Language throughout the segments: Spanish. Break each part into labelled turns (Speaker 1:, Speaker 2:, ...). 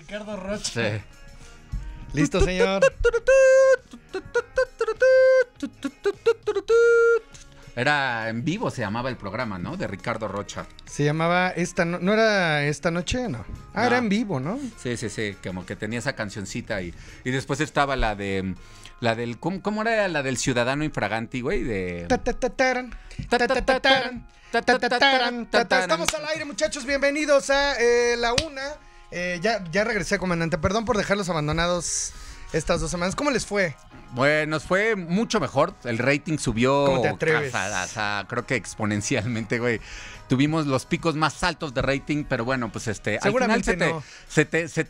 Speaker 1: Ricardo Rocha.
Speaker 2: Sí.
Speaker 1: Listo, señor.
Speaker 2: Era en vivo, se llamaba el programa, ¿no? De Ricardo Rocha.
Speaker 1: Se llamaba ¿no era esta noche? No. Ah,
Speaker 2: No.
Speaker 1: era en vivo, ¿no?
Speaker 2: Sí, como que tenía esa cancioncita y después estaba la del ¿cómo era la del Ciudadano Infraganti, güey? De
Speaker 1: Estamos al aire, muchachos. Bienvenidos a La Una. Ya regresé, comandante. Perdón por dejarlos abandonados estas 2 semanas. ¿Cómo les fue?
Speaker 2: Bueno, nos fue mucho mejor. El rating subió.
Speaker 1: ¿Cómo te atreves?
Speaker 2: Creo que exponencialmente, güey. Tuvimos los picos más altos de rating, pero bueno, pues
Speaker 1: seguramente
Speaker 2: al final
Speaker 1: no.
Speaker 2: se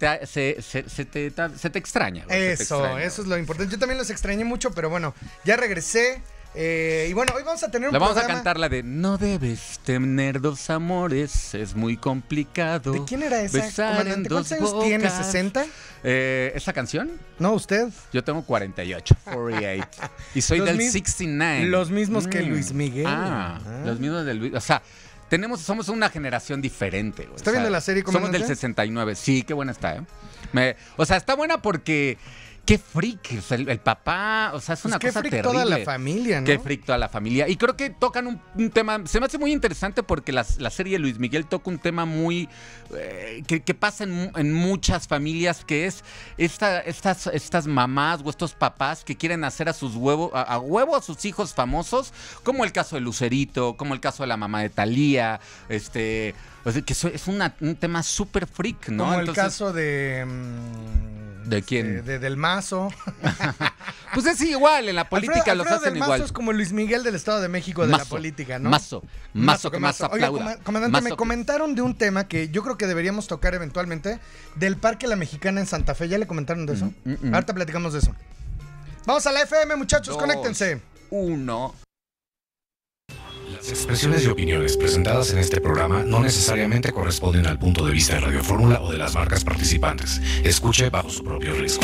Speaker 2: te extraña, güey.
Speaker 1: Eso es lo importante. Yo también los extrañé mucho, pero bueno, ya regresé. Y bueno, hoy vamos a tener un
Speaker 2: vamos
Speaker 1: programa.
Speaker 2: a cantar la de No debes tener 2 amores, es muy complicado.
Speaker 1: ¿De quién era esa,
Speaker 2: besar
Speaker 1: comandante?
Speaker 2: en
Speaker 1: ¿Cuántos
Speaker 2: 2
Speaker 1: años tiene?
Speaker 2: bocas.
Speaker 1: ¿60?
Speaker 2: ¿Esa canción?
Speaker 1: No, usted.
Speaker 2: Yo tengo 48. Y soy del 69.
Speaker 1: Los mismos que Luis Miguel.
Speaker 2: Los mismos de Luis. O sea, somos una generación diferente, güey.
Speaker 1: ¿Está viendo la serie, comandante?
Speaker 2: Somos del 69. Sí, qué buena está, está buena porque qué freak, o sea, el papá, o sea, es una cosa terrible. Qué freak
Speaker 1: toda la familia, ¿no?
Speaker 2: Qué freak toda la familia. Y creo que tocan un tema, se me hace muy interesante porque la serie de Luis Miguel toca un tema muy, que pasa en muchas familias, que es estas mamás o estos papás que quieren hacer a sus huevos, a sus hijos famosos, como el caso de Lucerito, como el caso de la mamá de Thalía, o sea, que es un tema súper freak, ¿no?
Speaker 1: Como el caso de...
Speaker 2: ¿De quién?
Speaker 1: Del Mazo.
Speaker 2: Pues es igual, en la política los hacen
Speaker 1: del Mazo
Speaker 2: igual.
Speaker 1: Es como Luis Miguel del Estado de México de la política, ¿no?
Speaker 2: Mazo que más aplauda.
Speaker 1: Oye, comandante, me comentaron de un tema que yo creo que deberíamos tocar eventualmente, del Parque La Mexicana en Santa Fe. ¿Ya le comentaron de eso? Ahorita platicamos de eso. Vamos a la FM, muchachos, conéctense.
Speaker 2: 1.
Speaker 3: Las expresiones y opiniones presentadas en este programa no necesariamente corresponden al punto de vista de Radio Fórmula o de las marcas participantes. Escuche bajo su propio riesgo.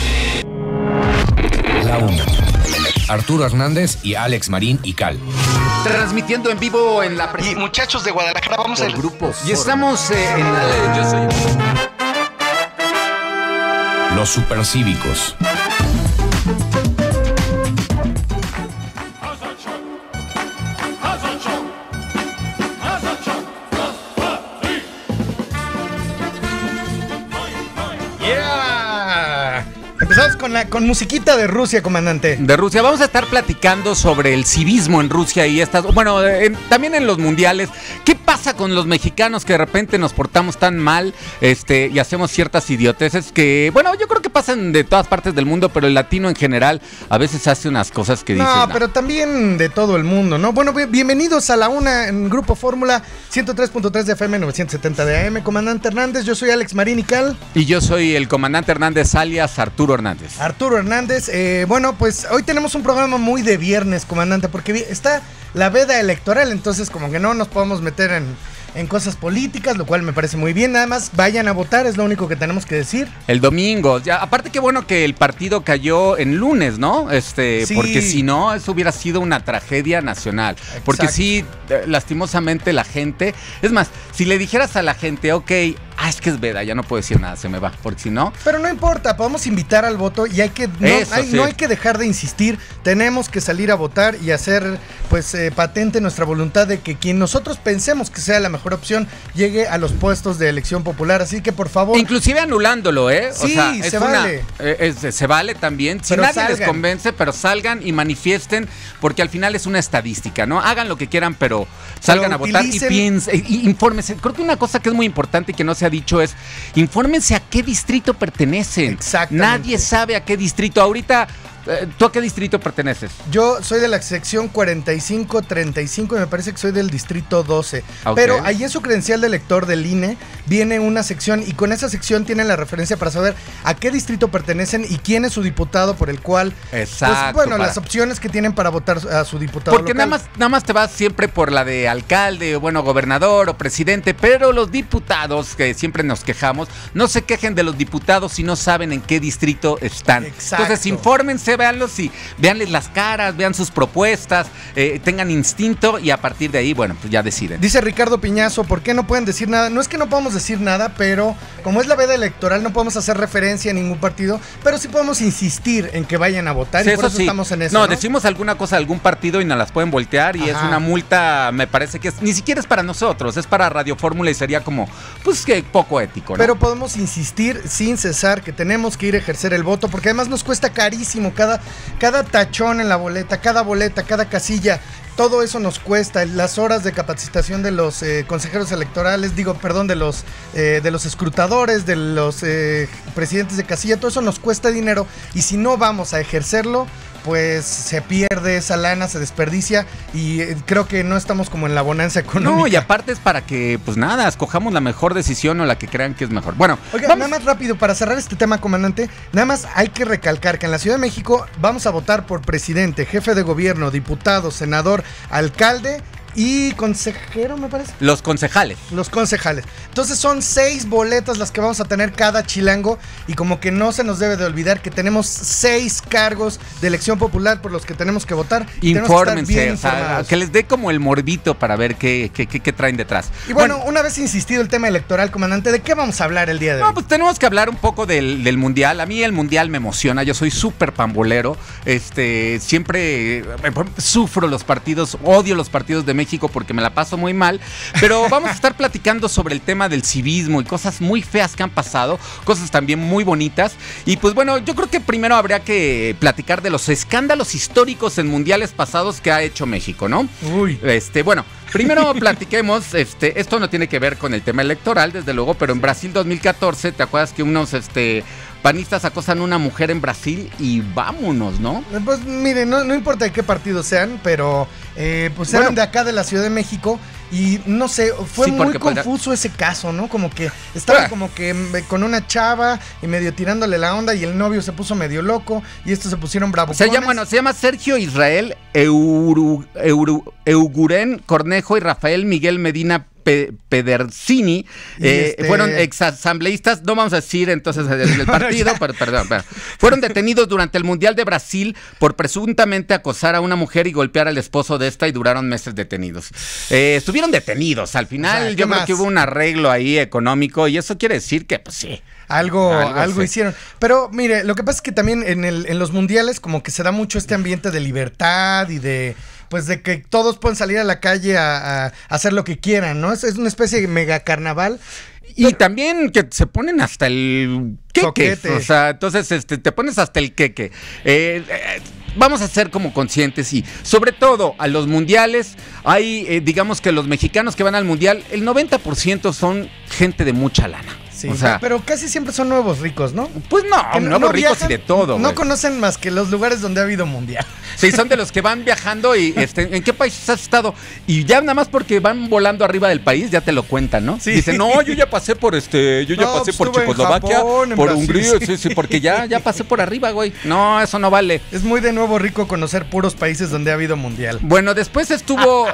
Speaker 4: La Una. Arturo Hernández y Alex Marín y Cal.
Speaker 2: Transmitiendo en vivo en la...
Speaker 1: Y muchachos de Guadalajara, vamos a...
Speaker 2: grupos. Y estamos en la... Yo soy...
Speaker 4: Los Supercívicos.
Speaker 1: Empezamos con musiquita de Rusia, comandante.
Speaker 2: De Rusia. Vamos a estar platicando sobre el civismo en Rusia y también en los mundiales. ¿Qué pasa con los mexicanos que de repente nos portamos tan mal y hacemos ciertas idioteces que, bueno, yo creo que pasan de todas partes del mundo, pero el latino en general a veces hace unas cosas que dicen...
Speaker 1: No, pero también de todo el mundo, ¿no? Bueno, bienvenidos a La Una en Grupo Fórmula 103.3 de FM, 970 de AM. Comandante Hernández, yo soy Alex Marín y Cal.
Speaker 2: Y yo soy el comandante Hernández, alias Arturo Hernández.
Speaker 1: Arturo Hernández, bueno, pues hoy tenemos un programa muy de viernes, comandante, porque está la veda electoral, entonces como que no nos podemos meter en cosas políticas, lo cual me parece muy bien. Nada más vayan a votar, es lo único que tenemos que decir.
Speaker 2: El domingo, ya, aparte que bueno que el partido cayó en lunes, ¿no? Sí. Porque si no, eso hubiera sido una tragedia nacional. Exacto. Porque sí, lastimosamente la gente, es más, si le dijeras a la gente, ok, es que es veda, ya no puedo decir nada, se me va, porque si no...
Speaker 1: Pero no importa, podemos invitar al voto y no hay que dejar de insistir, tenemos que salir a votar y hacer pues patente nuestra voluntad de que quien nosotros pensemos que sea la mejor opción llegue a los puestos de elección popular, así que por favor...
Speaker 2: Inclusive anulándolo,
Speaker 1: Sí,
Speaker 2: o sea,
Speaker 1: vale.
Speaker 2: Se vale también, si nadie les convence, pero salgan y manifiesten, porque al final es una estadística, ¿no? Hagan lo que quieran, pero salgan a votar y piensen, infórmense. Creo que una cosa que es muy importante y que no se ha dicho es, infórmense a qué distrito pertenecen.
Speaker 1: Exactamente.
Speaker 2: Nadie sabe a qué distrito. Ahorita, ¿tú a qué distrito perteneces?
Speaker 1: Yo soy de la sección 4535 y me parece que soy del distrito 12.
Speaker 2: Okay.
Speaker 1: Pero ahí en su credencial de elector del INE viene una sección y con esa sección tienen la referencia para saber a qué distrito pertenecen y quién es su diputado por el cual...
Speaker 2: Exacto.
Speaker 1: Pues, bueno, las opciones que tienen para votar a su diputado
Speaker 2: porque
Speaker 1: local.
Speaker 2: nada más te vas siempre por la de alcalde, o bueno, gobernador o presidente, pero los diputados, que siempre nos quejamos, no se quejen de los diputados si no saben en qué distrito están.
Speaker 1: Exacto.
Speaker 2: Entonces, infórmense, véanlos y véanles las caras, vean sus propuestas, tengan instinto y a partir de ahí, bueno, pues ya deciden.
Speaker 1: Dice Ricardo Piñazo, ¿por qué no pueden decir nada? No es que no podamos decir nada, pero como es la veda electoral, no podemos hacer referencia a ningún partido, pero sí podemos insistir en que vayan a votar,
Speaker 2: sí,
Speaker 1: y por eso estamos en eso.
Speaker 2: No, decimos alguna cosa de algún partido y nos las pueden voltear, y es una multa, me parece que ni siquiera es para nosotros, es para Radio Fórmula y sería como, pues que poco ético, ¿no?
Speaker 1: Pero podemos insistir sin cesar que tenemos que ir a ejercer el voto, porque además nos cuesta carísimo cada tachón en la boleta, cada casilla. Todo eso nos cuesta, las horas de capacitación de los consejeros electorales, de los escrutadores, de los presidentes de casilla, todo eso nos cuesta dinero, y si no vamos a ejercerlo, pues se pierde esa lana, se desperdicia, y creo que no estamos como en la bonanza económica.
Speaker 2: No, y aparte es para que, pues nada, escojamos la mejor decisión o la que crean que es mejor. Bueno,
Speaker 1: oiga, nada más rápido, para cerrar este tema, comandante, nada más hay que recalcar que en la Ciudad de México vamos a votar por presidente, jefe de gobierno, diputado, senador, alcalde y consejero, me parece.
Speaker 2: Los concejales.
Speaker 1: Entonces son 6 boletas las que vamos a tener cada chilango, y como que no se nos debe de olvidar que tenemos 6 cargos de elección popular por los que tenemos que votar.
Speaker 2: Infórmense, o sea, que les dé como el morbito para ver qué traen detrás.
Speaker 1: Y bueno, una vez insistido el tema electoral, comandante, ¿de qué vamos a hablar el día de hoy?
Speaker 2: No, pues tenemos que hablar un poco del Mundial. A mí el Mundial me emociona, yo soy súper pambolero. Siempre sufro los partidos, odio los partidos de México porque me la paso muy mal, pero vamos a estar platicando sobre el tema del civismo y cosas muy feas que han pasado, cosas también muy bonitas, y pues bueno, yo creo que primero habría que platicar de los escándalos históricos en mundiales pasados que ha hecho México, ¿no?
Speaker 1: Uy.
Speaker 2: Bueno, primero platiquemos, esto no tiene que ver con el tema electoral, desde luego, pero en Brasil 2014, ¿te acuerdas que unos panistas acosan a una mujer en Brasil y vámonos, ¿no?
Speaker 1: Pues mire, no importa de qué partido sean, pero pues eran de acá de la Ciudad de México, y no sé, fue muy confuso ese caso, ¿no? Como que estaban como que con una chava y medio tirándole la onda, y el novio se puso medio loco y estos se pusieron bravucones.
Speaker 2: Se llama Sergio Israel Eguren Cornejo y Rafael Miguel Medina Pedersini, fueron exasambleístas, no vamos a decir entonces el partido, perdón. Fueron detenidos durante el Mundial de Brasil por presuntamente acosar a una mujer y golpear al esposo de esta, y duraron meses detenidos. Estuvieron detenidos, al final yo creo que hubo un arreglo ahí económico, y eso quiere decir que pues sí.
Speaker 1: Algo hicieron. Pero mire, lo que pasa es que también en los mundiales como que se da mucho este ambiente de libertad y de que todos pueden salir a la calle a hacer lo que quieran, ¿no? Es una especie de mega carnaval.
Speaker 2: Y también que se ponen hasta el queque. O sea, entonces te pones hasta el queque. Vamos a ser como conscientes, y sobre todo a los mundiales hay, digamos que los mexicanos que van al mundial, el 90% son gente de mucha lana.
Speaker 1: Sí, o sea, pero casi siempre son nuevos ricos, ¿no?
Speaker 2: Pues nuevos ricos y de todo.
Speaker 1: No conocen más que los lugares donde ha habido mundial.
Speaker 2: Sí, son de los que van viajando y ¿en qué país has estado? Y ya nada más porque van volando arriba del país ya te lo cuentan, ¿no? Sí. Dicen, no, yo ya pasé por por Checoslovaquia, por Hungría, sí, porque ya pasé por arriba, güey. No, eso no vale.
Speaker 1: Es muy de nuevo rico conocer puros países donde ha habido mundial.
Speaker 2: Bueno, después estuvo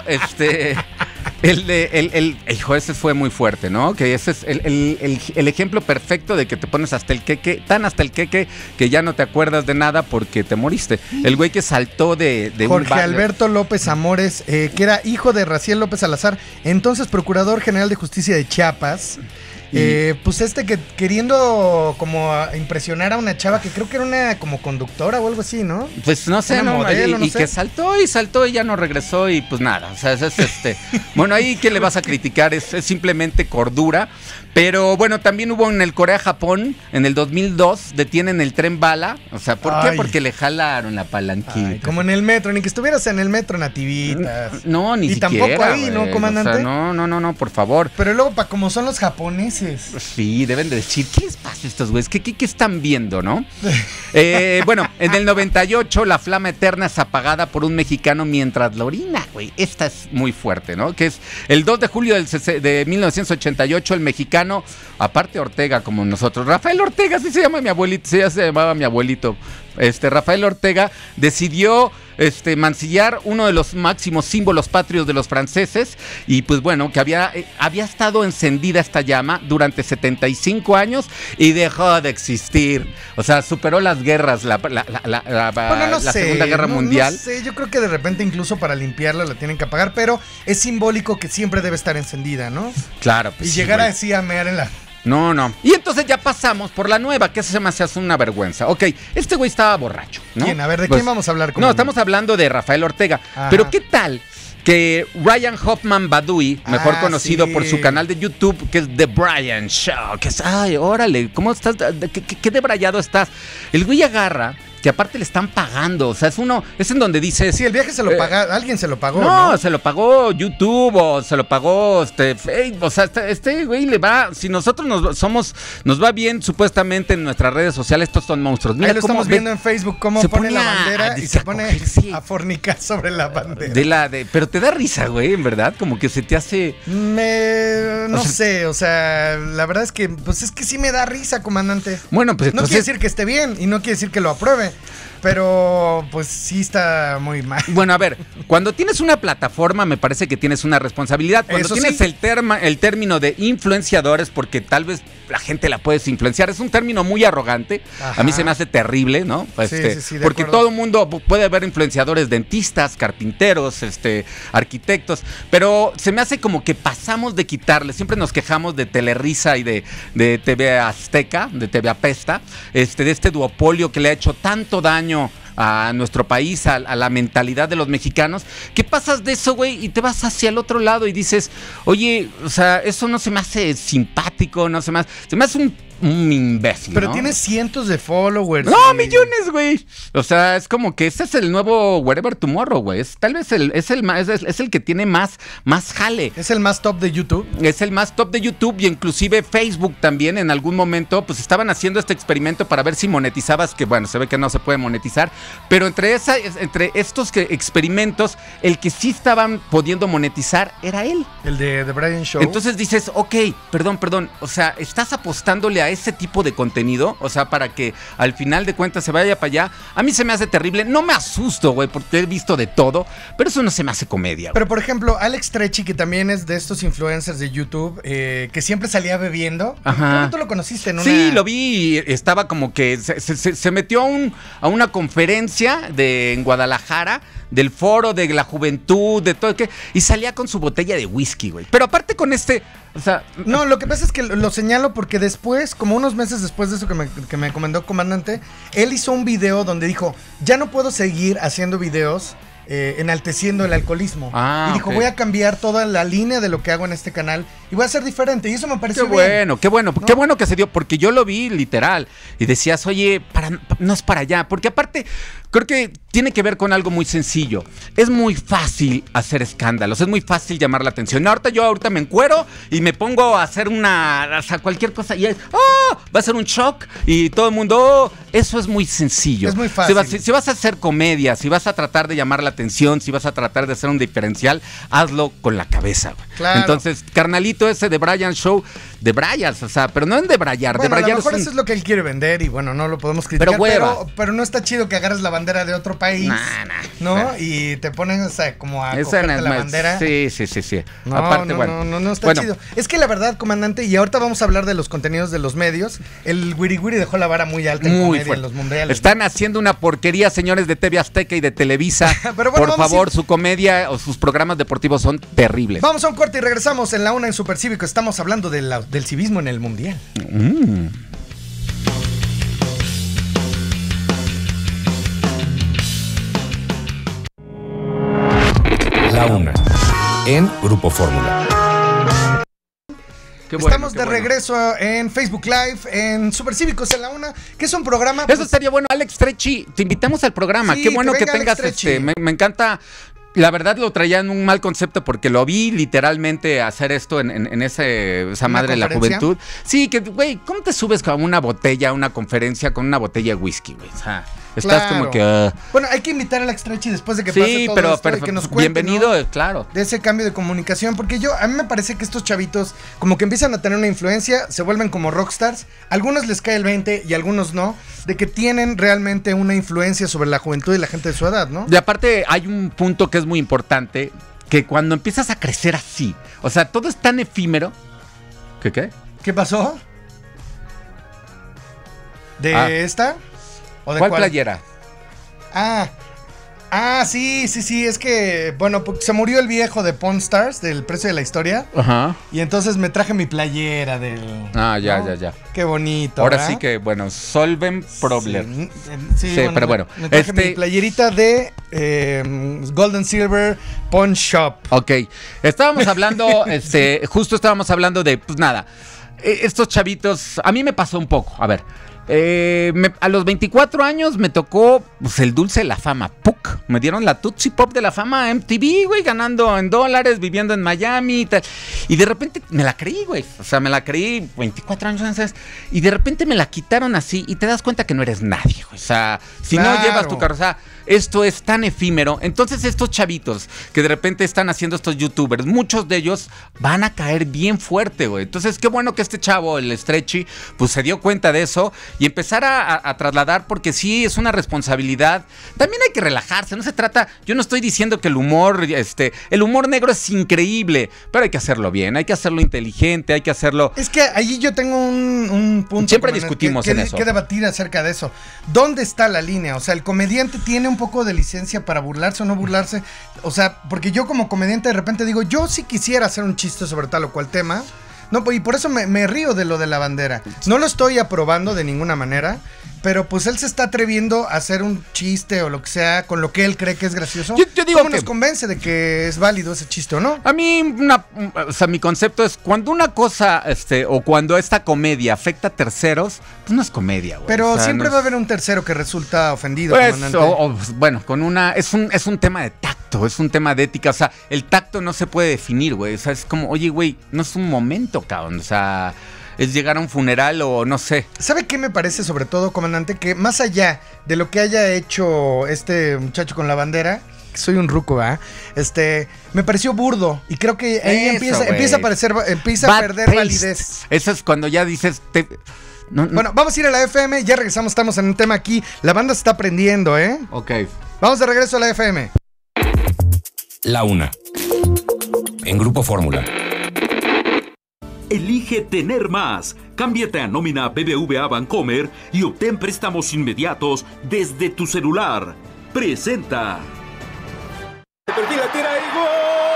Speaker 2: hijo, ese fue muy fuerte, ¿no? Que ese es el ejemplo perfecto de que te pones hasta el queque, tan hasta el queque que ya no te acuerdas de nada porque te moriste. El güey que saltó de
Speaker 1: Jorge Alberto López Amores, que era hijo de Raciel López Salazar, entonces Procurador General de Justicia de Chiapas. Pues que queriendo como impresionar a una chava que creo que era una como conductora o algo así, ¿no?
Speaker 2: Pues no sé, modelo, no sé. Que saltó y ya no regresó, y pues nada, o sea, bueno, ahí ¿qué le vas a criticar? Es simplemente cordura. Pero bueno, también hubo en el Corea-Japón, en el 2002, detienen el tren bala. O sea, ¿por qué? Porque le jalaron la palanquita.
Speaker 1: Como en el metro, ni que estuvieras en el metro, Nativitas.
Speaker 2: No, ni siquiera.
Speaker 1: Y tampoco ahí, ¿no, comandante?
Speaker 2: O sea, no, por favor.
Speaker 1: Pero luego, como son los japoneses.
Speaker 2: Sí, deben de decir, ¿qué les pasa a estos güeyes? ¿Qué están viendo, no? Bueno, en el 98, la flama eterna es apagada por un mexicano mientras la orina, güey. Esta es muy fuerte, ¿no? Que es el 2 de julio de 1988, el mexicano, aparte Ortega como nosotros, Rafael Ortega, así se llama mi abuelito, sí, ya se llamaba mi abuelito, Rafael Ortega decidió mancillar uno de los máximos símbolos patrios de los franceses, y pues bueno, que había estado encendida esta llama durante 75 años y dejó de existir. O sea, superó las guerras, la Segunda Guerra Mundial.
Speaker 1: No sé, yo creo que de repente incluso para limpiarla la tienen que apagar, pero es simbólico que siempre debe estar encendida, ¿no?
Speaker 2: Claro, pues
Speaker 1: y llegar así a mear en la...
Speaker 2: No. Y entonces ya pasamos por la nueva, que se me hace una vergüenza. Ok, este güey estaba borracho, ¿no?
Speaker 1: ¿Quién? A ver, ¿de quién vamos a hablar?
Speaker 2: No, estamos hablando de Rafael Ortega. Ajá. Pero ¿qué tal que Ryan Hoffman Badui, mejor conocido por su canal de YouTube, que es The Brian Show, que es, ay, órale, ¿cómo estás? ¿Qué debrayado estás? El güey agarra, que aparte le están pagando, o sea, es en donde dice...
Speaker 1: Sí, el viaje se lo paga, alguien se lo pagó,
Speaker 2: ¿no? Se lo pagó YouTube o se lo pagó, o sea, este güey le va, si nosotros nos va bien supuestamente en nuestras redes sociales, estos son monstruos.
Speaker 1: Mira, ahí lo estamos viendo en Facebook, cómo pone la bandera y se pone a fornicar sobre la bandera.
Speaker 2: Pero te da risa, güey, en verdad, como que se te hace...
Speaker 1: No sé, o sea, la verdad es que, pues es que sí me da risa, comandante.
Speaker 2: Bueno, pues
Speaker 1: no quiere decir que esté bien y no quiere decir que lo apruebe. Pero pues sí está muy mal.
Speaker 2: Bueno, a ver, cuando tienes una plataforma me parece que tienes una responsabilidad. Cuando
Speaker 1: eso
Speaker 2: tienes
Speaker 1: sí.
Speaker 2: el término de influenciadores, porque tal vez la gente la puedes influenciar, es un término muy arrogante. Ajá. A mí se me hace terrible, ¿no?
Speaker 1: Sí,
Speaker 2: porque todo el mundo puede haber influenciadores, dentistas, carpinteros, arquitectos, pero se me hace como que pasamos de quitarle. Siempre nos quejamos de Telerisa y de TV Azteca, de TV Apesta, de este duopolio que le ha hecho tanto daño a nuestro país, a la mentalidad de los mexicanos, que pasas de eso, güey, y te vas hacia el otro lado y dices, oye, o sea, eso no se me hace simpático, se me hace un imbécil,
Speaker 1: pero
Speaker 2: ¿no?
Speaker 1: Tienes cientos de followers.
Speaker 2: No, millones, güey. O sea, es como que ese es el nuevo Wherever Tomorrow, güey. Tal vez es el que tiene más jale.
Speaker 1: Es el más top de YouTube.
Speaker 2: Es el más top de YouTube y inclusive Facebook también en algún momento pues estaban haciendo este experimento para ver si monetizabas, que bueno, se ve que no se puede monetizar, pero entre estos experimentos, el que sí estaban pudiendo monetizar era él.
Speaker 1: El de The Brian Show.
Speaker 2: Entonces dices, ok, perdón, o sea, estás apostándole a ese tipo de contenido, o sea, para que al final de cuentas se vaya para allá. A mí se me hace terrible, no me asusto, güey, porque he visto de todo, pero eso no se me hace comedia, güey.
Speaker 1: Pero por ejemplo, Alex Trechi, que también es de estos influencers de YouTube, que siempre salía bebiendo.
Speaker 2: Ajá.
Speaker 1: ¿Cómo tú lo conociste?
Speaker 2: Sí, lo vi, estaba como que se metió a una conferencia en Guadalajara, del foro de la juventud, de todo, y salía con su botella de whisky, güey. Pero aparte con o sea...
Speaker 1: No, lo que pasa es que lo señalo porque después, como unos meses después de eso que me comentó comandante, él hizo un video donde dijo, ya no puedo seguir haciendo videos enalteciendo el alcoholismo. Y dijo, voy a cambiar toda la línea de lo que hago en este canal y voy a ser diferente. Y eso me pareció bien.
Speaker 2: Qué bueno que se dio, porque yo lo vi literal y decías, oye, no es para allá, porque aparte creo que tiene que ver con algo muy sencillo. Es muy fácil hacer escándalos, es muy fácil llamar la atención. Ahorita me encuero y me pongo a hacer cualquier cosa y va a ser un shock y todo el mundo, eso es muy sencillo.
Speaker 1: Es muy fácil.
Speaker 2: Si vas a hacer comedia, si vas a tratar de llamar la atención, si vas a tratar de hacer un diferencial, hazlo con la cabeza, güey.
Speaker 1: Claro.
Speaker 2: Entonces, carnalito ese de Brian Show, de Brians, o sea, pero no en debrayar.
Speaker 1: Bueno,
Speaker 2: debrayar
Speaker 1: a lo mejor eso es lo que él quiere vender y bueno, no lo podemos criticar. Pero no está chido que agarres la bandera de otro país, ¿no? Y te ponen, o sea, como a cogerte la bandera.
Speaker 2: Sí.
Speaker 1: No,
Speaker 2: aparte,
Speaker 1: no está chido. Es que la verdad, comandante, y ahorita vamos a hablar de los contenidos de los medios, el Wiri Wiri dejó la vara muy alta en comedia en los mundiales.
Speaker 2: Están haciendo una porquería, señores de TV Azteca y de Televisa.
Speaker 1: Pero bueno,
Speaker 2: por favor, su comedia o sus programas deportivos son terribles.
Speaker 1: Vamos a un corte y regresamos en la una en Supercívico. Estamos hablando del civismo en el mundial.
Speaker 4: La una en Grupo Fórmula.
Speaker 1: Estamos de regreso en Facebook Live, en Supercívicos en la una, que es un programa...
Speaker 2: Eso estaría bueno, Alex Trechi, te invitamos al programa.
Speaker 1: Sí,
Speaker 2: qué bueno que tengas me encanta. La verdad lo traía en un mal concepto porque lo vi literalmente hacer esto en esa madre de la juventud. Sí, que, güey, ¿cómo te subes con una botella a una conferencia con una botella de whisky, güey? O sea, estás como que...
Speaker 1: Bueno, hay que invitar a Alex Trechi después de que pase todo esto y que nos cuente,
Speaker 2: bienvenido,
Speaker 1: ¿no?
Speaker 2: Claro.
Speaker 1: De ese cambio de comunicación, porque a mí me parece que estos chavitos como que empiezan a tener una influencia, se vuelven como rockstars, algunos les cae el 20 y algunos no, de que tienen realmente una influencia sobre la juventud y la gente de su edad, ¿no?
Speaker 2: Y aparte hay un punto que es muy importante, que cuando empiezas a crecer así, o sea, todo es tan efímero. ¿Qué?
Speaker 1: ¿Qué pasó? ¿De esta? ¿O de
Speaker 2: ¿Cuál playera?
Speaker 1: Ah, sí, es que, bueno, se murió el viejo de Pawn Stars, del Precio de la Historia. Ajá. Y entonces me traje mi playera del...
Speaker 2: Ah, ya.
Speaker 1: Qué bonito,
Speaker 2: ahora
Speaker 1: ¿verdad?
Speaker 2: sí que, bueno, solven problem.
Speaker 1: Sí, pero bueno. Me traje mi playerita de Gold & Silver Pawn Shop.
Speaker 2: Ok, estábamos hablando, justo estábamos hablando de, pues nada, estos chavitos, a mí me pasó un poco, a ver. A los 24 años me tocó pues, el dulce de la fama, ¡puc! Me dieron la Tootsie Pop de la fama MTV, güey, ganando en dólares, viviendo en Miami y tal. Y de repente me la creí, güey. O sea, me la creí 24 años antes. Y de repente me la quitaron así y te das cuenta que no eres nadie, güey. O sea, si no llevas tu carro, o sea, esto es tan efímero. Entonces estos chavitos que de repente están haciendo estos youtubers, muchos de ellos van a caer bien fuerte, güey. Entonces qué bueno que este chavo, el Stretchy, pues se dio cuenta de eso y empezar a trasladar, porque sí es una responsabilidad. También hay que relajarse, no se trata, yo no estoy diciendo que el humor negro es increíble, pero hay que hacerlo bien, hay que hacerlo inteligente, hay que hacerlo...
Speaker 1: Es que ahí yo tengo un punto.
Speaker 2: Siempre discutimos en eso.
Speaker 1: Que debatir acerca de eso. ¿Dónde está la línea? O sea, el comediante tiene un poco de licencia para burlarse o no burlarse. O sea, porque yo como comediante de repente digo, yo sí quisiera hacer un chiste sobre tal o cual tema. No, y por eso me río de lo de la bandera. No lo estoy aprobando de ninguna manera, pero pues él se está atreviendo a hacer un chiste o lo que sea con lo que él cree que es gracioso.
Speaker 2: Yo digo
Speaker 1: ¿Cómo nos convence de que es válido ese chiste o no?
Speaker 2: A mí, mi concepto es cuando una cosa, o cuando esta comedia afecta a terceros, pues no es comedia, güey.
Speaker 1: Pero siempre va a haber un tercero que resulta ofendido,
Speaker 2: pues,
Speaker 1: comandante.
Speaker 2: Bueno, es un tema de tacto, es un tema de ética. O sea, el tacto no se puede definir, güey. O sea, es como, oye, güey, no es un momento, cabrón. O sea, es llegar a un funeral o no sé.
Speaker 1: ¿Sabe qué me parece sobre todo, comandante? Que más allá de lo que haya hecho este muchacho con la bandera, que soy un ruco, ¿verdad? Me pareció burdo y creo que ahí empieza a perder validez.
Speaker 2: Eso es cuando ya dices...
Speaker 1: Bueno, vamos a ir a la FM, ya regresamos, estamos en un tema aquí. La banda se está prendiendo, ¿eh?
Speaker 2: Ok.
Speaker 1: Vamos de regreso a la FM.
Speaker 4: La Una. En Grupo Fórmula.
Speaker 5: Elige tener más. Cámbiate a nómina BBVA Bancomer y obtén préstamos inmediatos desde tu celular. Presenta. Tira y gol.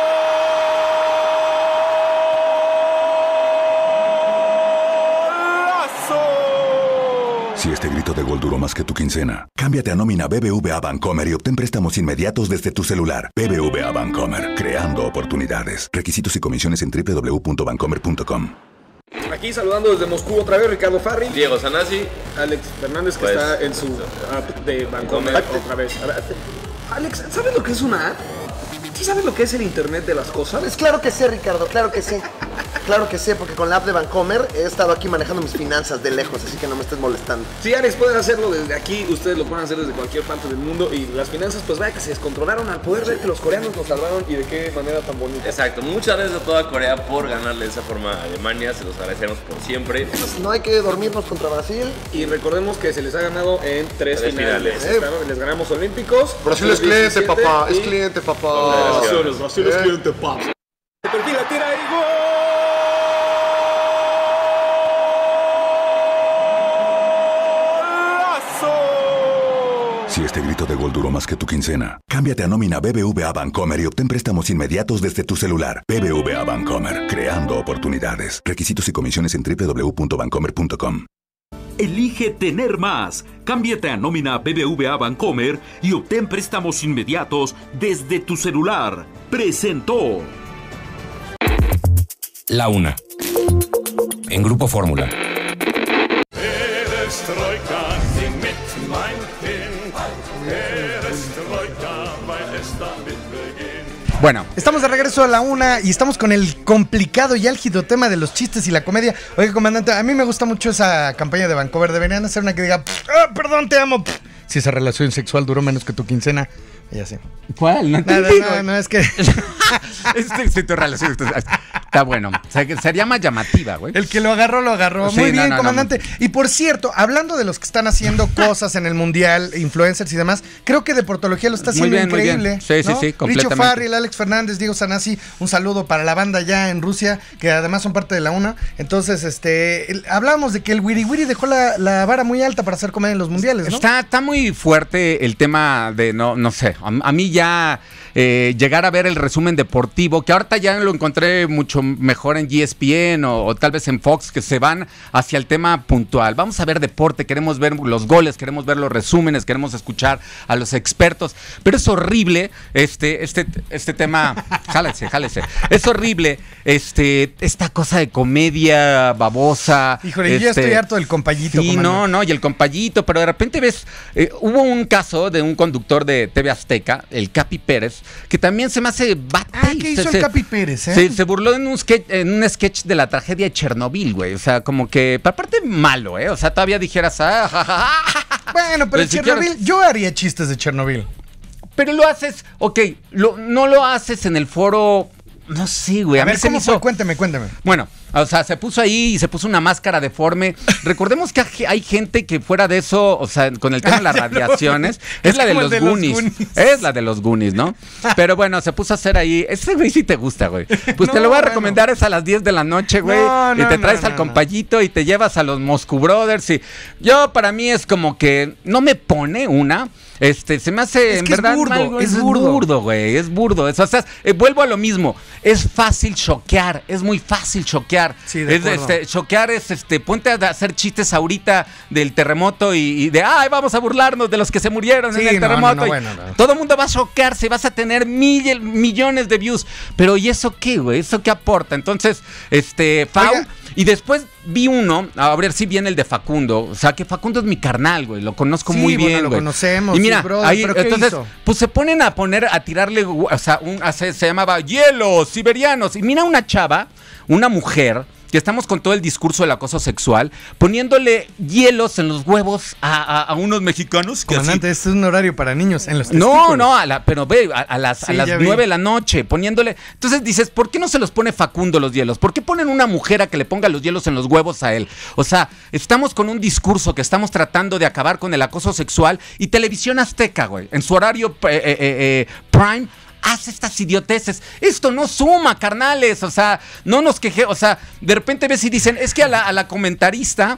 Speaker 6: Si este grito de gol duró más que tu quincena, cámbiate a nómina BBVA Bancomer y obtén préstamos inmediatos desde tu celular. BBVA Bancomer, creando oportunidades. Requisitos y comisiones en www.bancomer.com.
Speaker 7: Aquí saludando desde Moscú otra vez, Ricardo Farri,
Speaker 8: Diego Sanasi,
Speaker 7: Alex Fernández, que está en su app de Bancomer otra vez. Alex, ¿sabes lo que es una app? ¿Sí sabes lo que es el internet de las cosas?
Speaker 9: Pues claro que sé, Ricardo, claro que sé. Claro que sé, porque con la app de Bancomer he estado aquí manejando mis finanzas de lejos, así que no me estés molestando.
Speaker 7: Sí, Alex, pueden hacerlo desde aquí, ustedes lo pueden hacer desde cualquier parte del mundo y las finanzas, pues vaya que se descontrolaron al poder ver que los coreanos nos salvaron y de qué manera tan bonita.
Speaker 8: Exacto, muchas gracias a toda Corea por ganarle de esa forma a Alemania, se los agradecemos por siempre.
Speaker 9: No hay que dormirnos contra Brasil.
Speaker 7: Y recordemos que se les ha ganado en tres finales. Les ganamos olímpicos.
Speaker 9: Brasil es cliente, papá, es cliente, papá.
Speaker 7: Brasil es cliente, papá. Se perfila, tira y gol.
Speaker 6: Si este grito de gol duró más que tu quincena, cámbiate a nómina BBVA Bancomer y obtén préstamos inmediatos desde tu celular. BBVA Bancomer, creando oportunidades. Requisitos y comisiones en www.bancomer.com.
Speaker 5: Elige tener más. Cámbiate a nómina BBVA Bancomer y obtén préstamos inmediatos desde tu celular. Presentó.
Speaker 4: La Una. En Grupo Fórmula.
Speaker 2: Bueno,
Speaker 1: estamos de regreso a la Una y estamos con el complicado y álgido tema de los chistes y la comedia. Oye, comandante, a mí me gusta mucho esa campaña de Bancomer. Deberían hacer una que diga, perdón, te amo. Si esa relación sexual duró menos que tu quincena. Ya sé.
Speaker 2: ¿Cuál?
Speaker 1: No, es que...
Speaker 2: tu relación. Está bueno. Sería más llamativa, güey.
Speaker 1: El que lo agarró. Sí, muy bien, comandante. Y por cierto, hablando de los que están haciendo cosas en el Mundial, influencers y demás, creo que Deportología lo está haciendo increíble.
Speaker 2: Sí,
Speaker 1: ¿no?
Speaker 2: sí, completamente.
Speaker 1: Richo Farrell, Alex Fernández, Diego Sanasi, un saludo para la banda ya en Rusia, que además son parte de la UNA. Entonces, hablamos de que el Wiri Wiri dejó la vara muy alta para hacer comedia en los mundiales, ¿no?
Speaker 2: Está muy fuerte el tema de, no sé, a mí ya llegar a ver el resumen deportivo, que ahorita ya lo encontré mucho mejor en ESPN o tal vez en Fox, que se van hacia el tema puntual. Vamos a ver deporte, queremos ver los goles, queremos ver los resúmenes, queremos escuchar a los expertos, pero es horrible este tema, jálese. Es horrible esta cosa de comedia babosa.
Speaker 1: Híjole, yo ya estoy harto del compayito.
Speaker 2: Sí, no, y el compayito, pero de repente ves, hubo un caso de un conductor de TV Azteca, el Capi Pérez, que también se me hace
Speaker 1: ¿qué hizo el Capi Pérez,
Speaker 2: se burló en un sketch de la tragedia de Chernobyl, güey. O sea, como que, aparte malo, o sea, todavía dijeras,
Speaker 1: Bueno, pero Chernobyl, yo haría chistes de Chernobyl.
Speaker 2: Pero lo haces, no lo haces en el foro, no sé, güey.
Speaker 1: A ver, ¿cómo fue? Cuénteme.
Speaker 2: Bueno, o sea, se puso ahí y se puso una máscara deforme. Recordemos que hay gente que fuera de eso, o sea, con el tema de las radiaciones, es la de los Goonies. Es la de los Goonies, ¿no? Pero bueno, se puso a hacer ahí. Ese güey sí te gusta, güey. Pues te lo voy a recomendar, es a las 10 de la noche, güey. Y te traes al compayito y te llevas a los Moscow Brothers. Y para mí es como que no me pone una. Se me hace, en verdad, es burdo, güey. Es burdo. O sea, vuelvo a lo mismo. Es fácil choquear. Es muy fácil choquear.
Speaker 1: Sí, de acuerdo.
Speaker 2: Choquear es, ponte a hacer chistes ahorita del terremoto y de, vamos a burlarnos de los que se murieron en el terremoto. Todo el mundo va a choquearse, vas a tener millones de views. Pero ¿y eso qué, güey? ¿Eso qué aporta? Entonces, y después vi uno, a ver si viene el de Facundo. O sea, que Facundo es mi carnal, güey. Lo conozco muy bien, güey.
Speaker 1: Lo conocemos.
Speaker 2: Y mira,
Speaker 1: brother,
Speaker 2: ahí,
Speaker 1: ¿pero qué
Speaker 2: entonces,
Speaker 1: hizo?
Speaker 2: pues se ponen a tirarle, o sea, se llamaba hielos siberianos. Y mira una chava, una mujer, que estamos con todo el discurso del acoso sexual, poniéndole hielos en los huevos a unos mexicanos.
Speaker 1: Comandante, este es un horario para niños en los
Speaker 2: testículos. Pero ve, a las 9 de la noche, poniéndole. Entonces dices, ¿por qué no se los pone Facundo los hielos? ¿Por qué ponen una mujer a que le ponga los hielos en los huevos a él? O sea, estamos con un discurso que estamos tratando de acabar con el acoso sexual, y Televisión Azteca, güey, en su horario prime, hace estas idioteces. Esto no suma, carnales. O sea, no nos quejemos. O sea, de repente ves y dicen, es que a la comentarista,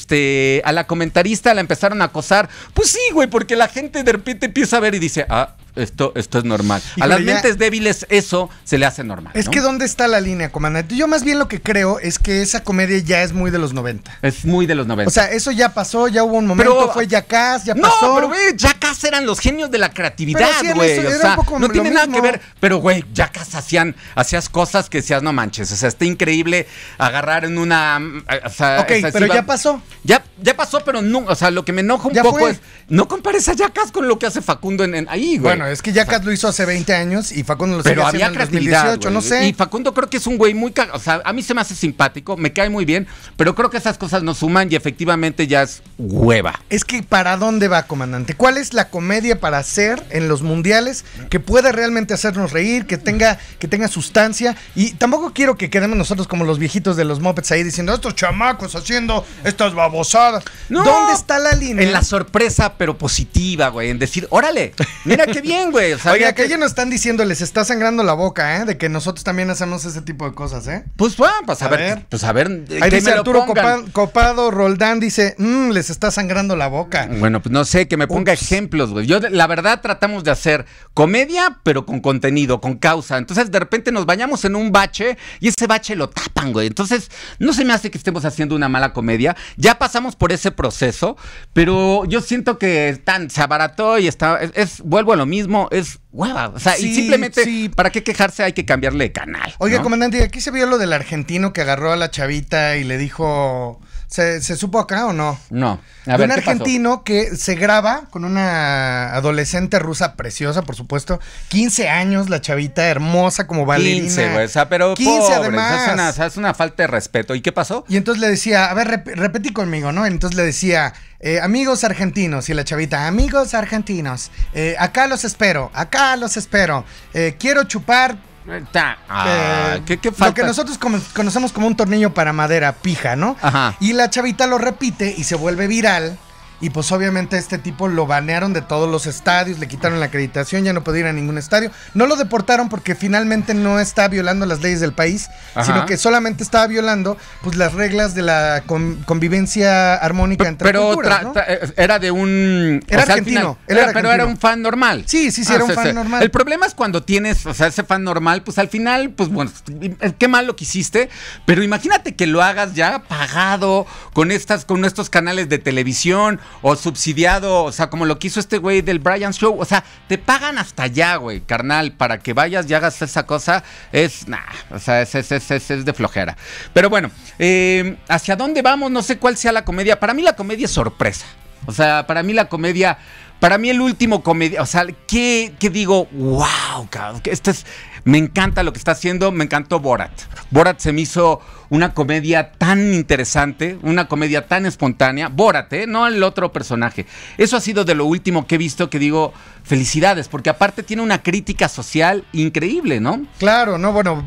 Speaker 2: la empezaron a acosar. Pues sí, güey, porque la gente de repente empieza a ver y dice, esto es normal. Híjole, a las mentes débiles eso se le hace normal.
Speaker 1: Es que ¿dónde está la línea, comandante? Yo más bien lo que creo es que esa comedia ya es muy de los 90.
Speaker 2: Es muy de los 90.
Speaker 1: O sea, eso ya pasó, ya hubo un momento, fue Jackass, ya pasó.
Speaker 2: No, pero güey, Jackass eran los genios de la creatividad, güey. O sea, no tiene nada que ver. Pero güey, Jackass hacías cosas que decías, no manches. O sea, está increíble agarrar en una. O sea,
Speaker 1: pero ya pasó.
Speaker 2: Ya pasó, pero no. O sea, lo que me enoja un poco es, no compares a Jackass con lo que hace Facundo ahí, güey.
Speaker 1: Bueno, es que Jackass lo hizo hace 20 años y Facundo lo sigue haciendo en 2018, no sé.
Speaker 2: Y Facundo creo que es un güey muy... O sea, a mí se me hace simpático, me cae muy bien, pero creo que esas cosas no suman y efectivamente ya es hueva.
Speaker 1: Es que ¿para dónde va, comandante? ¿Cuál es la comedia para hacer en los mundiales que pueda realmente hacernos reír, que tenga sustancia? Y tampoco quiero que quedemos nosotros como los viejitos de los Muppets ahí diciendo, estos chamacos haciendo estas babosadas.
Speaker 2: No,
Speaker 1: ¿dónde está la línea?
Speaker 2: En la sorpresa, pero positiva, güey, en decir, órale, mira qué bien, güey. O sea,
Speaker 1: oiga, que ellos nos están diciendo, les está sangrando la boca, de que nosotros también hacemos ese tipo de cosas,
Speaker 2: Pues bueno, pues a ver.
Speaker 1: Ahí dice Arturo Copado Roldán, dice, les está sangrando la boca.
Speaker 2: Bueno, pues no sé, que me ponga ejemplos, güey. Yo, la verdad, tratamos de hacer comedia, pero con contenido, con causa. Entonces, de repente nos bañamos en un bache y ese bache lo tapan, güey. Entonces, no se me hace que estemos haciendo una mala comedia. Ya pasamos por ese proceso, pero yo siento que se abarató y vuelvo a lo mismo, es hueva. O sea, y simplemente, ¿para qué quejarse? Hay que cambiarle de canal.
Speaker 1: Oiga,
Speaker 2: ¿no?
Speaker 1: comandante, aquí se vio lo del argentino que agarró a la chavita y le dijo... ¿Se supo acá o no?
Speaker 2: No.
Speaker 1: A ver, un argentino que se graba con una adolescente rusa preciosa, por supuesto. 15 años, la chavita, hermosa como bailarina.
Speaker 2: 15, güey. O sea, pero
Speaker 1: 15
Speaker 2: pobre,
Speaker 1: además.
Speaker 2: Es una falta de respeto. ¿Y qué pasó?
Speaker 1: Y entonces le decía, a ver, repetí conmigo, ¿no? Entonces le decía, amigos argentinos. Y la chavita, amigos argentinos. Acá los espero. Quiero chupar
Speaker 2: ¿Qué falta?
Speaker 1: Lo que nosotros conocemos como un tornillo para madera, pija, ¿no?
Speaker 2: Ajá.
Speaker 1: Y la chavita lo repite y se vuelve viral. Y pues obviamente este tipo lo banearon de todos los estadios, le quitaron la acreditación, ya no podía ir a ningún estadio. No lo deportaron porque finalmente no está violando las leyes del país, sino que solamente estaba violando pues las reglas de la convivencia armónica entre culturas, ¿no?
Speaker 2: Era de un...
Speaker 1: Era argentino.
Speaker 2: Pero era un fan normal.
Speaker 1: Sí, era un fan normal.
Speaker 2: El problema es cuando tienes, ese fan normal, pues al final, pues bueno, qué mal lo que hiciste, pero imagínate que lo hagas ya pagado con estos canales de televisión o subsidiado, o sea, como lo que hizo este güey del Brian Show, o sea, te pagan hasta allá, güey, carnal, para que vayas y hagas esa cosa, es de flojera. Pero bueno, ¿hacia dónde vamos? No sé cuál sea la comedia. Para mí la comedia es sorpresa. O sea, para mí el último comedia, o sea, ¿qué digo? ¡Wow! Cabrón, me encanta lo que está haciendo, me encantó Borat. Borat se me hizo una comedia tan interesante, una comedia tan espontánea. Borat, no el otro personaje. Eso ha sido de lo último que he visto que digo, felicidades, porque aparte tiene una crítica social increíble, ¿no?
Speaker 1: Claro, no, bueno,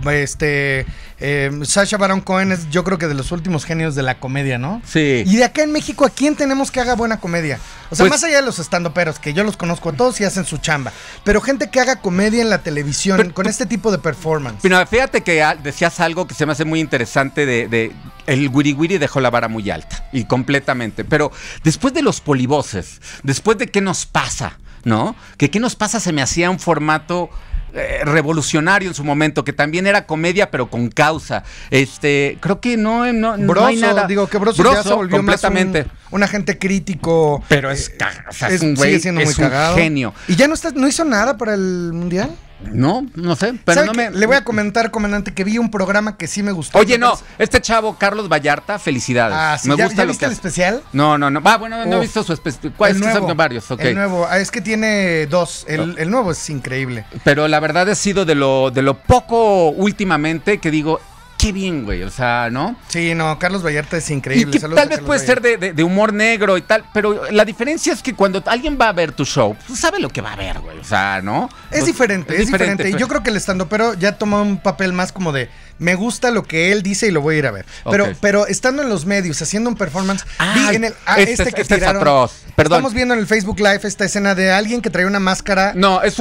Speaker 1: Sacha Baron Cohen es, yo creo que de los últimos genios de la comedia, ¿no?
Speaker 2: Sí.
Speaker 1: Y de acá en México, ¿a quién tenemos que haga buena comedia? O sea,
Speaker 2: pues,
Speaker 1: más allá de los estandoperos, que yo los conozco a todos y hacen su chamba, pero gente que haga comedia en la televisión, con este tipo de performance.
Speaker 2: Pero fíjate que decías algo que se me hace muy interesante de el Wiri Wiri dejó la vara muy alta, y completamente. Pero después de los polivoces, después de ¿Qué nos pasa? ¿No? Que ¿Qué nos pasa? Se me hacía un formato revolucionario en su momento, que también era comedia pero con causa. Creo que no hay nada.
Speaker 1: Digo que Broso ya se volvió
Speaker 2: completamente
Speaker 1: más un agente crítico.
Speaker 2: Pero es un güey,
Speaker 1: sigue siendo muy cagado.
Speaker 2: Genio.
Speaker 1: ¿Y ya no hizo nada para el Mundial?
Speaker 2: No sé, pero
Speaker 1: Le voy a comentar, comandante, que vi un programa que sí me gustó.
Speaker 2: Oye, este chavo, Carlos Vallarta, felicidades.
Speaker 1: Sí, ¿Ya viste el especial?
Speaker 2: No. No he visto su especial. ¿Cuál es? Son varios, ok.
Speaker 1: El nuevo, es que tiene dos. El nuevo es increíble.
Speaker 2: Pero la verdad ha sido de lo poco últimamente que digo, qué bien, güey, o sea, ¿no?
Speaker 1: Sí, no, Carlos Vallarta es increíble.
Speaker 2: Y que tal vez puede ser de humor negro y tal, pero la diferencia es que cuando alguien va a ver tu show, pues sabe lo que va a ver, güey, o sea, ¿no?
Speaker 1: Es diferente. Y yo creo que el estandopero ya tomó un papel más como de, me gusta lo que él dice y lo voy a ir a ver. Pero estando en los medios, haciendo un performance, vi en el que tiraron, es atroz. Perdón. Estamos viendo en el Facebook Live esta escena de alguien que trae una máscara.
Speaker 2: No, es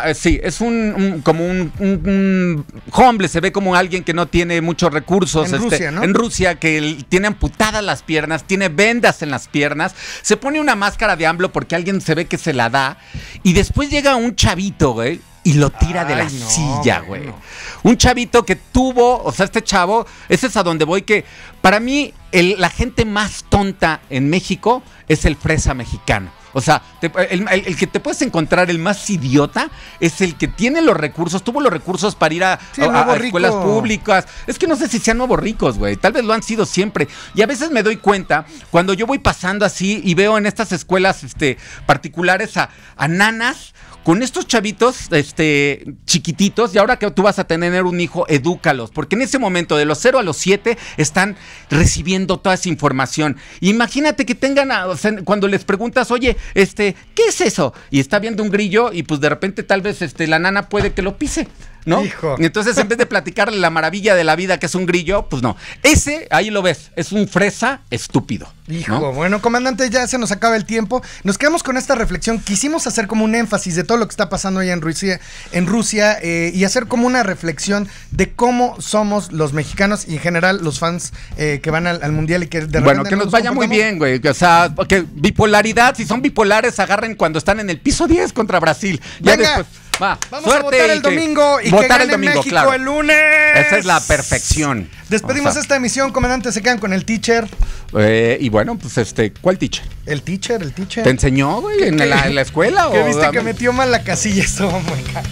Speaker 2: como un homeless, se ve como alguien que no tiene muchos recursos.
Speaker 1: En Rusia, ¿no?
Speaker 2: En Rusia, que tiene amputadas las piernas, tiene vendas en las piernas, se pone una máscara de AMLO porque alguien se ve que se la da, y después llega un chavito, güey, y lo tira de la silla, güey. Bueno. Un chavito que tuvo, o sea, este chavo, ese es a donde voy, que para mí la gente más tonta en México es el fresa mexicano. O sea, el que te puedes encontrar el más idiota es el que tiene los recursos, tuvo los recursos para ir a escuelas públicas. Es que no sé si sean nuevos ricos, güey. Tal vez lo han sido siempre. Y a veces me doy cuenta, cuando yo voy pasando así y veo en estas escuelas particulares a nanas con estos chavitos chiquititos, y ahora que tú vas a tener un hijo, edúcalos, porque en ese momento de los 0 a los 7 están recibiendo toda esa información. Imagínate que tengan, cuando les preguntas, oye, ¿qué es eso? Y está viendo un grillo y pues de repente tal vez la nana puede que lo pise, ¿no?
Speaker 1: Hijo.
Speaker 2: Y entonces en vez de platicarle la maravilla de la vida que es un grillo, pues no. Ahí lo ves, es un fresa estúpido.
Speaker 1: Hijo,
Speaker 2: ¿no?
Speaker 1: Bueno, comandante, ya se nos acaba el tiempo. Nos quedamos con esta reflexión. Quisimos hacer como un énfasis de todo lo que está pasando allá en Rusia y hacer como una reflexión de cómo somos los mexicanos y en general los fans que van al Mundial y que de repente...
Speaker 2: Bueno, que nos vaya muy bien, güey. O sea, que bipolaridad, si son bipolares, agarren cuando están en el piso 10 contra Brasil. Ya
Speaker 1: Venga.
Speaker 2: después...
Speaker 1: Vamos a votar el domingo y que gane México, claro. El lunes.
Speaker 2: Esa es la perfección.
Speaker 1: Despedimos esta emisión, comandante. Se quedan con el teacher.
Speaker 2: Y bueno, pues ¿cuál teacher?
Speaker 1: El teacher.
Speaker 2: ¿Te enseñó, güey, en la escuela?
Speaker 1: ¿Qué viste que metió mal la casilla? Estuvo muy caro.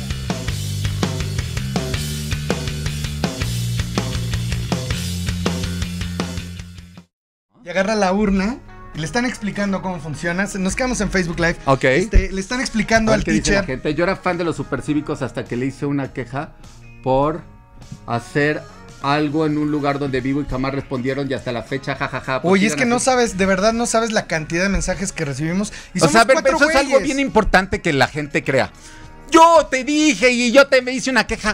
Speaker 1: Y agarra la urna. Le están explicando cómo funciona. Nos quedamos en Facebook Live.
Speaker 2: Ok.
Speaker 1: Le están explicando al teacher.
Speaker 2: Gente? Yo era fan de los supercívicos hasta que le hice una queja por hacer algo en un lugar donde vivo y jamás respondieron, y hasta la fecha, jajaja.
Speaker 1: Oye, es que no sabes, de verdad no sabes la cantidad de mensajes que recibimos. Y
Speaker 2: o sea, pero eso es algo bien importante que la gente crea. Yo te dije y me hice una queja, güey.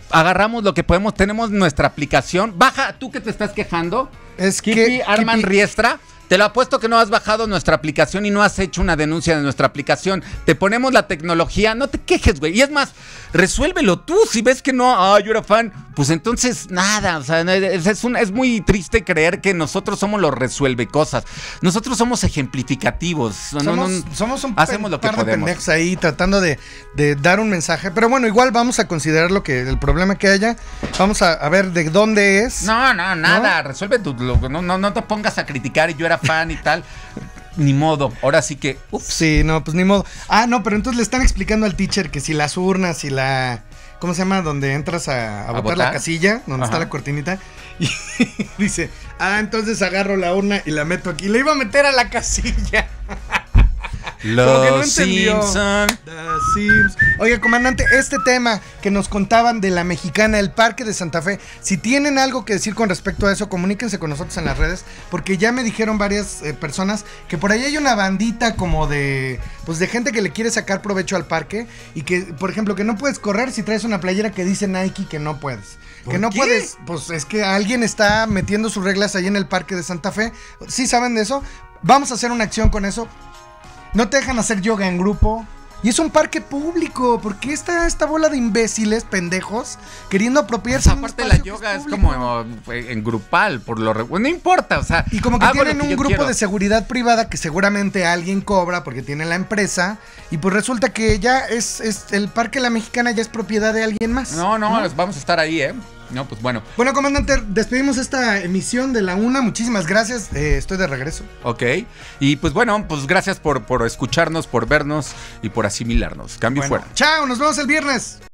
Speaker 2: agarramos lo que podemos, tenemos nuestra aplicación. Baja, tú que te estás quejando,
Speaker 1: es
Speaker 2: Kipi Arman Riestra. Te lo apuesto que no has bajado nuestra aplicación y no has hecho una denuncia de nuestra aplicación. Te ponemos la tecnología, no te quejes, güey. Y es más, resuélvelo tú. Si ves que no, yo era fan, pues entonces nada. O sea, es muy triste creer que nosotros somos los resuelve cosas. Nosotros somos ejemplificativos.
Speaker 1: Somos un
Speaker 2: hacemos lo que
Speaker 1: par de
Speaker 2: podemos.
Speaker 1: pendejos ahí tratando de dar un mensaje. Pero bueno, igual vamos a considerar el problema que haya. Vamos a ver de dónde es.
Speaker 2: No, nada. Resuelve no te pongas a criticar y yo era fan y tal. Ni modo, ahora sí que
Speaker 1: Sí, no, pues ni modo. No, pero entonces le están explicando al teacher que si las urnas y ¿cómo se llama? Donde entras a votar la casilla, donde está la cortinita. Y dice, entonces agarro la urna y la meto aquí. Le iba a meter a la casilla.
Speaker 2: Los Simpson.
Speaker 1: Oiga, comandante, este tema que nos contaban de la Mexicana, el Parque de Santa Fe, si tienen algo que decir con respecto a eso, comuníquense con nosotros en las redes, porque ya me dijeron varias personas que por ahí hay una bandita como de gente que le quiere sacar provecho al parque y que, por ejemplo, que no puedes correr si traes una playera que dice Nike que no puedes. Que no puedes, pues es que alguien está metiendo sus reglas ahí en el Parque de Santa Fe. ¿Sí saben de eso? Vamos a hacer una acción con eso. No te dejan hacer yoga en grupo. Y es un parque público. ¿Por qué está esta bola de imbéciles, pendejos, queriendo apropiarse de un
Speaker 2: espacio? Aparte la yoga es como en grupal, no importa, o sea.
Speaker 1: Y como que tienen un grupo de seguridad privada que seguramente alguien cobra porque tiene la empresa. Y pues resulta que ya es el Parque La Mexicana ya es propiedad de alguien más.
Speaker 2: No, vamos a estar ahí, No, pues bueno.
Speaker 1: Bueno, comandante, despedimos esta emisión de la 1. Muchísimas gracias. Estoy de regreso.
Speaker 2: Ok. Y pues bueno, pues gracias por escucharnos, por vernos y por asimilarnos. Cambio fuera.
Speaker 1: Chao, nos vemos el viernes.